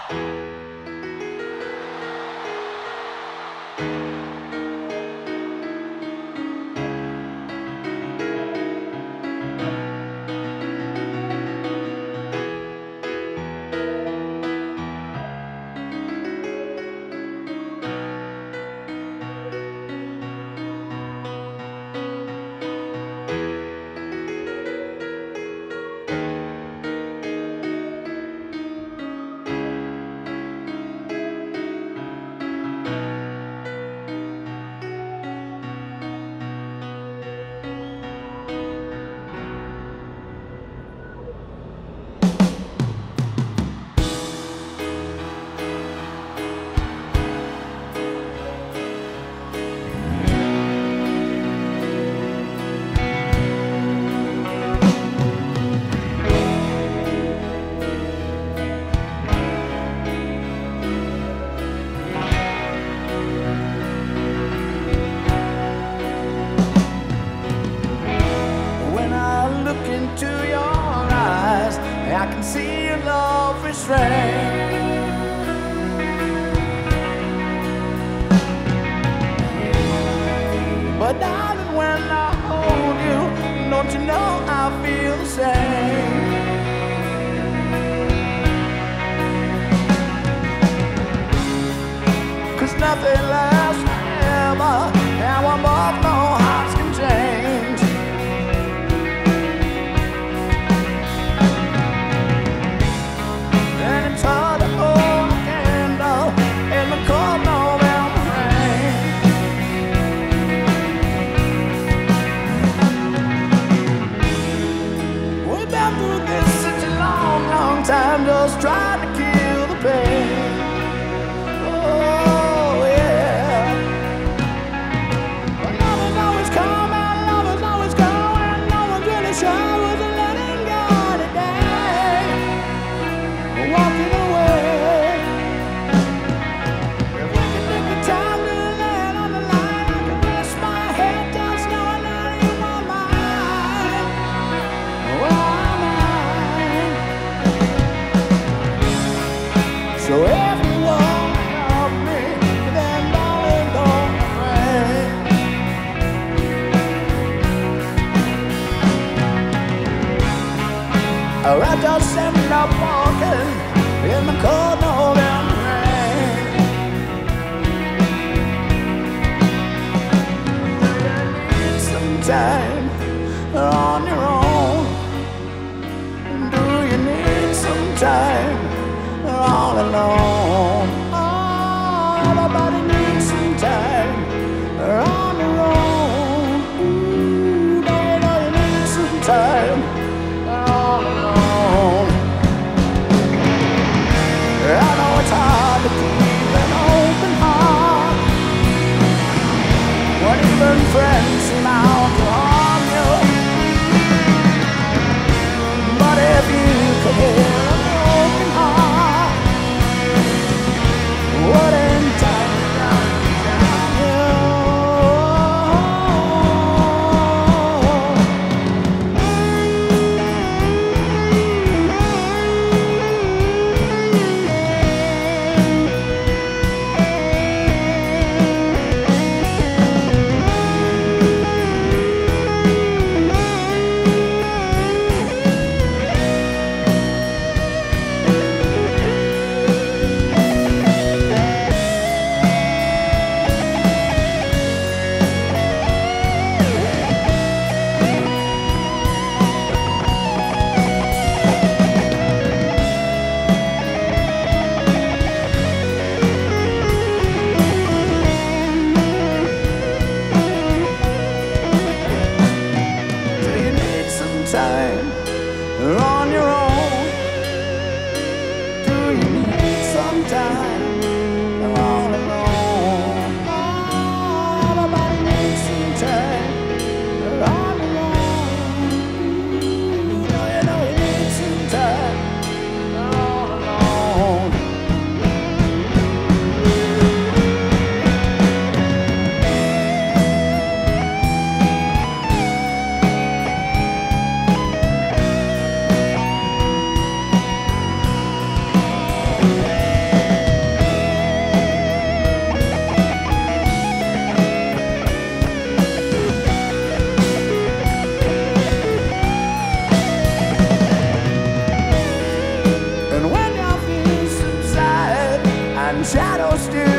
I can see your love restrained. But darling, when I hold you, don't you know I feel the same? Cause nothing lasts forever, and we both know hearts can change. And it's hard to hold a candle in the cold November rain. We've been through this such a long, long time, just trying to kill the pain. So if you want to love me, then darling, don't afraid. Or I just end up walking in the cold November rain. Do you need some time on your own? Do you need some time all alone? Oh, everybody needs some time on their own. Ooh, baby, you need some time all alone. I know it's hard to keep an open heart when even friends seem out to harm you. But if you could hear an open heart, what in time down time on your own? Do you need some time all alone? Oh, everybody needs some time all alone. You know you need some time all alone. shadows still